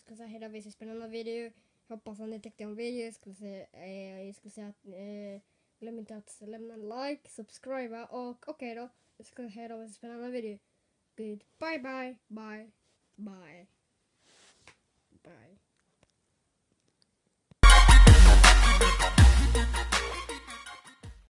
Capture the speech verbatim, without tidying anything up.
skulle säga hej då, vi ses på en annan video. Jag hoppas att ni tyckte om videon. Jag skulle säga, eh, jag skulle säga att eh, glöm inte att lämna en like, subscriba och okej okay då. Jag skulle säga hej då, vi ses på en annan video. Good, bye bye, bye, bye, bye.